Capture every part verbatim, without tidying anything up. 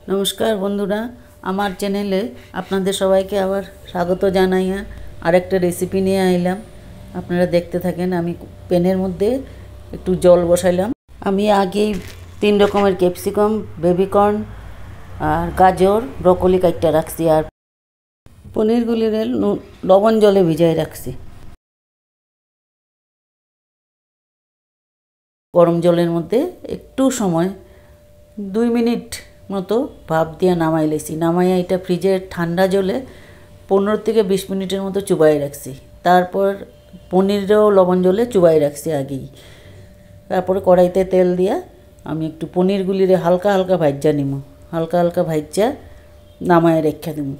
नमस्कार बंधुरा आमार चैनेले आपनादेर सबाइके आबार स्वागत जानाइया आरेकटा रेसिपि निये आइलाम। आपनारा देखते थाकेन। आमी पेनेर मध्य एकटू जल बसाइलाम। आमी आगेई तीन रकमेर कैप्सिकम बेबिकर्न और गाजर ब्रकली काइटा राखছি और पनिरगुलिरे लवण जले भिजाई राखছি। गरम जलेर मध्य एकटू समय दुई मिनिट मतो भाप दिया नामाई लेছি। नामाइया এটা फ्रिजे ठंडा जले पंद्रह থেকে बीस मिनिटेर मतो चुबाई राखছি। तारपर पनिरও लवण जले चुबाई राखছি আগেই। तारपर कड़ाईते तेल दिया आमी एकटू पनिरगुलिरे हालका हालका भाज्या निमो। हालका हालका भाज्या नामाई रेखे दिमो।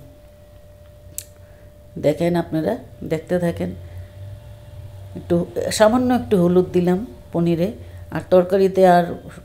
देखें आपनारा देखते थाकेन। एकटू सामान्य एकटू हलुद दिलाम पनिरे और तरकारिते और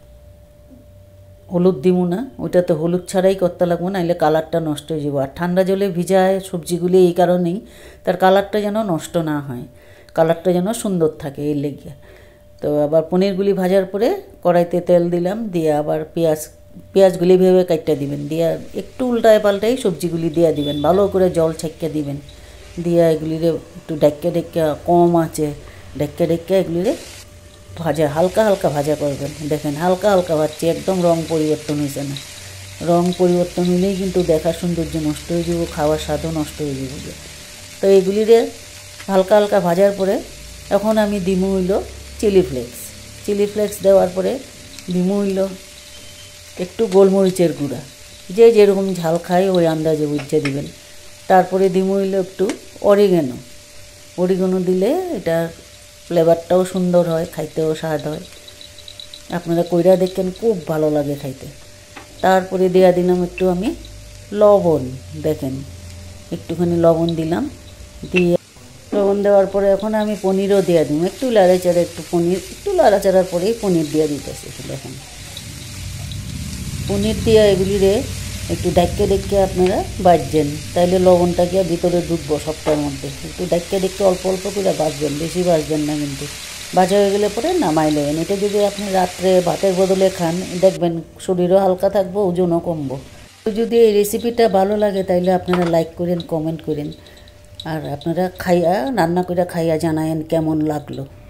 हलुद दिमो ना। ओइटाते हलुद छाड़ाई करते लागबो नाइले कालारटा नष्ट हये जाबे। और ठंडा जले भिजाय सब्जिगुली एई कारणेई तार कालारटा जेन नष्ट ना हय, कालारटा जेन सुंदर थाके एई लेगे। तो आबार पनिरगुली भाजार परे कड़ाईते तेल दिलाम दिये आबार पेঁয়াজ पेঁয়াজগুলি भेबे काइटा दिबेन दिये एकटू उल्टाय पाल्टाई सब्जिगुली दिये दिबेन। भालो करे जल छेके दिबेन दिये एगुलिरे एकटू ढाक्का ढाक्का कम आँचे ढाक्का ढाक्का एगुलिरे भाजा हालका हालका भाजा करबेन। देखें हालका हालका भाजছি एकदम रंग परिवर्तन हয়েছে ना। रंग परिवर्तन हলেই কিন্তু দেখার সৌন্দর্য নষ্ট হয়ে যাবে, খাওয়ার স্বাদও নষ্ট হয়ে যাবে। তো এগুলিরে হালকা হালকা ভাজার পরে এখন আমি দিমু হইলো চিলি ফ্লেক্স। চিলি ফ্লেক্স দেওয়ার পরে দিমু হইলো একটু গোলমরিচের গুঁড়া, যে যেরকম ঝাল খায় ওই আন্দাজে বুঝে দিবেন। তারপরে দিমু হইলো একটু অরিগানো। অরিগানো দিলে এটা फ्लेवरटाও सुंदर है, खाइतेও स्वाद है। आपनारा कइरा देखें खूब भालो लागे खाइते। तारपरे दिया दिलाम एकटू आमी लवण। देखें एकटूखानी लवण दिलाम दिए लवण देওয়ার পরে এখন আমি পনিরও দিয়ে দিম। একটু লাড়াচাড়া একটু পনির একটু লাড়াচাড়ার পরেই পনির দিয়ে দিতেছি। দেখেন পনির দিয়ে এগুলিরে একটু ডাক্কে ডাক্কে আপনারা ভাজবেন, তাইলে লবণটা গিয়ে ভিতরে ঢুকবো সবটার মধ্যে। একটু ডাক্কে ডাক্কে অল্প অল্প করে ভাজবেন, বেশি ভাজবেন না কিন্তু। ভাজা হয়ে গেলে পরে নামাই নেবেন। এটা যদি আপনি রাত্রে ভাতের বদলে খান দেখবেন শরীরও হালকা থাকবো, ওজনও কমবো। যদি এই রেসিপিটা ভালো লাগে তাইলে আপনারা লাইক করেন, কমেন্ট করেন আর আপনারা খাইয়া রান্না করে খাইয়া জানায়েন কেমন লাগলো।